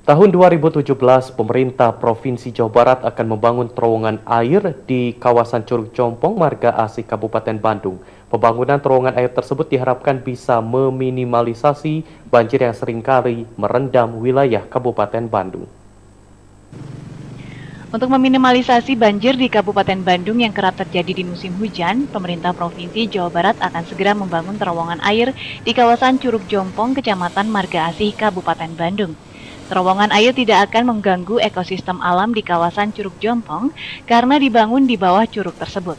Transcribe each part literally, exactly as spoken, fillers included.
Tahun dua ribu tujuh belas, pemerintah Provinsi Jawa Barat akan membangun terowongan air di kawasan Curug Jompong, Marga Asih, Kabupaten Bandung. Pembangunan terowongan air tersebut diharapkan bisa meminimalisasi banjir yang seringkali merendam wilayah Kabupaten Bandung. Untuk meminimalisasi banjir di Kabupaten Bandung yang kerap terjadi di musim hujan, pemerintah Provinsi Jawa Barat akan segera membangun terowongan air di kawasan Curug Jompong, Kecamatan Marga Asih, Kabupaten Bandung. Terowongan air tidak akan mengganggu ekosistem alam di kawasan Curug Jompong karena dibangun di bawah curug tersebut.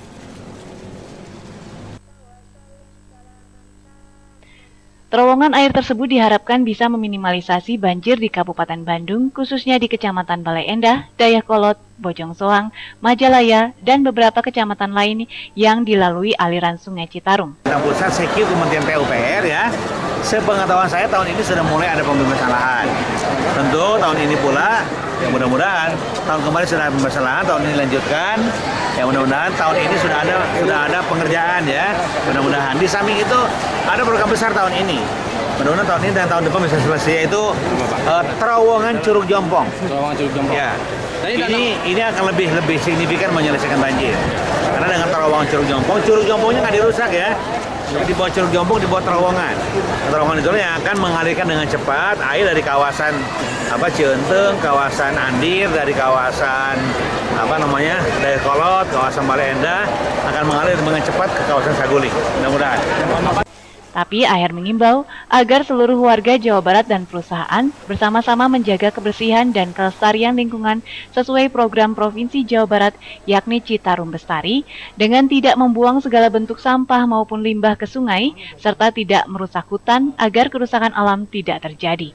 Terowongan air tersebut diharapkan bisa meminimalisasi banjir di Kabupaten Bandung, khususnya di Kecamatan Balai Endah, Dayakolot, Bojong Soang, Majalaya, dan beberapa kecamatan lain yang dilalui aliran Sungai Citarum. Pusat Sekyu Kementerian P U P R ya, sepengetahuan saya tahun ini sudah mulai ada pembebasan lahan. Tentu tahun ini pula, ya mudah-mudahan tahun kemarin sudah pembebasan lahan, tahun ini lanjutkan. Ya mudah-mudahan tahun ini sudah ada sudah ada pengerjaan ya. Mudah-mudahan di samping itu ada program besar tahun ini. Mudah-mudahan tahun ini dan tahun depan bisa selesai, yaitu uh, terowongan Curug Jompong. Terowongan Curug Jompong. Ya. Ini ini akan lebih lebih signifikan menyelesaikan banjir. Karena dengan terowongan Curug Jompong, Curug Jompongnya nggak dirusak ya. Di bawah Curug Jompong dibuat terowongan. Terowongan itu yang akan mengalirkan dengan cepat air dari kawasan apa Cienteng, kawasan Andir, dari kawasan apa namanya Dayakolot, kawasan Balai Endah akan mengalir dengan cepat ke kawasan Saguling. Mudah-mudahan. Tapi Aher mengimbau agar seluruh warga Jawa Barat dan perusahaan bersama-sama menjaga kebersihan dan kelestarian lingkungan sesuai program Provinsi Jawa Barat yakni Citarum Bestari dengan tidak membuang segala bentuk sampah maupun limbah ke sungai serta tidak merusak hutan agar kerusakan alam tidak terjadi.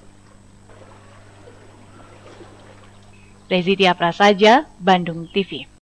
Rezi Tiaprasaja, Bandung T V.